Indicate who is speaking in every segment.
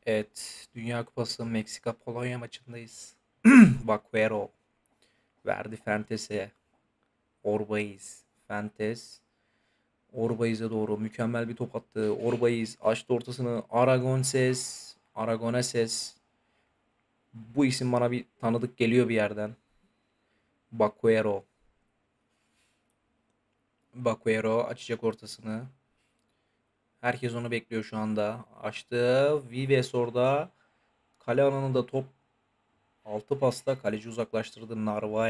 Speaker 1: Evet, Dünya Kupası Meksika Polonya maçındayız. Baquero verdi Fentes'e. Orbaiz, Fentes, Orbaiz'e doğru mükemmel bir top attı. Orbaiz açtı ortasını. Aragoneses. Bu isim bana bir tanıdık geliyor bir yerden. Baquero. Baquero açacak ortasını. Herkes onu bekliyor şu anda. Açtı. Vives orada. Kale alanında top. Altı pasta kaleci uzaklaştırdı.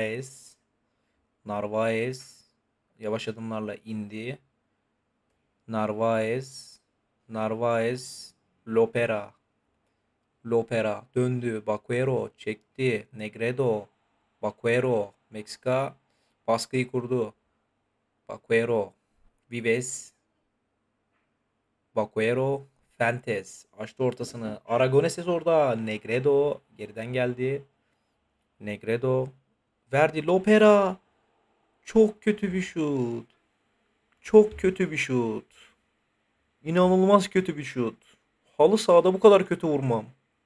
Speaker 1: Narvaez yavaş adımlarla indi. Narvaez, Narvaez, Lopera, Lopera döndü. Baquero çekti. Negredo, Baquero, Meksika baskıyı kurdu. Baquero, Vives, Baquero, Fentes açtı ortasını. Aragoneses orada. Negredo geriden geldi. Negredo verdi. Lopera çok kötü bir şut. Çok kötü bir şut. İnanılmaz kötü bir şut. Halı sahada bu kadar kötü vurmam.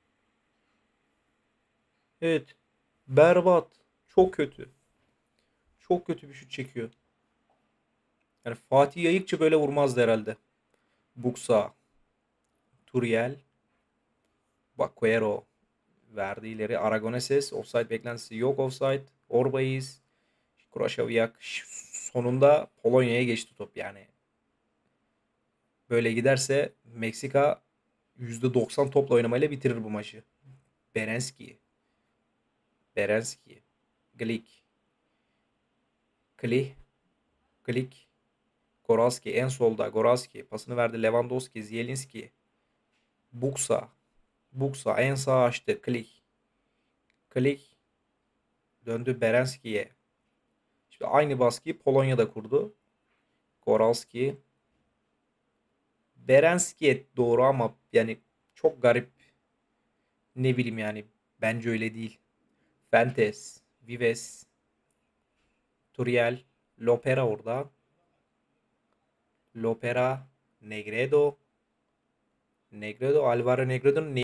Speaker 1: Evet. Berbat. Çok kötü. Çok kötü bir şut çekiyor. Yani Fatih Yayıkçı böyle vurmazdı herhalde. Buksa. Turiel. Baquero. Verdi ileri. Aragoneses. Offside beklentisi yok offside. Orbaiz. Kuraşavyak. Sonunda Polonya'ya geçti top yani. Böyle giderse Meksika %90 topla oynamayla bitirir bu maçı. Berenski. Berenski. Glik. Klih. Klik. Gorazki en solda. Gorazki pasını verdi. Lewandowski. Zielinski. Buksa. Buksa en sağ açtı. Klik. Klik. Döndü Berenski'ye. İşte aynı baskıyı Polonya'da kurdu. Goralski. Berenski'ye doğru ama yani çok garip. Ne bileyim yani. Bence öyle değil. Fentes. Vives. Turiel. Lopera orada. Lopera. Negredo. Negredo. Alvaro Negredo'nun